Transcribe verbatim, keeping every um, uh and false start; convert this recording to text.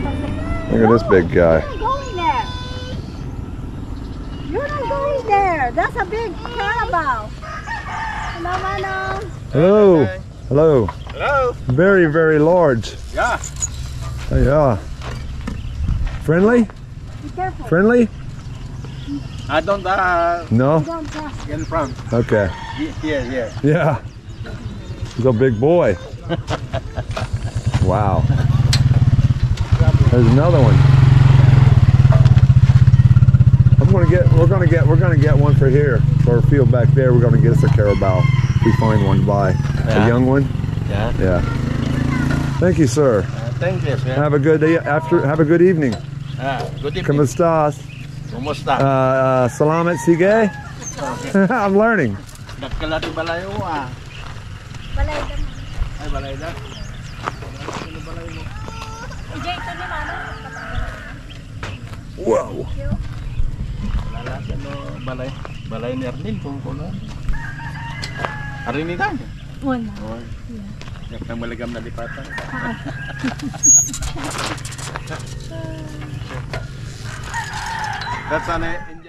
Look at this big guy. You're not going there. You're not going there. That's a big carabao. Hello, Manong. Hello. Hello. Hello. Very, very large. Yeah. Yeah. Friendly? Be careful. Friendly? I don't uh No? You don't trust. in front. Okay. Here, here. Yeah. He's a big boy. Wow. There's another one. I'm gonna get we're gonna get we're gonna get one for here. For our field back there, we're gonna get us a carabao. If we find one by Yeah. a young one. Yeah. Yeah. Thank you, sir. Uh, thank you, sir. Have a good day after have a good evening. Ah, good evening. Kamusta? Kumusta? Uh, uh, salamat sige. I'm learning. Nagkalati balayo ah. Balay ka na. Ay, balay na. Ano balay mo? Ije, ito ni Manong. Whoa. Lalasa no balay. Balay ni Arlene kung kuno. Arlene kan? Wala. Oh. Yeah. Yak malagam na lipatan. That's an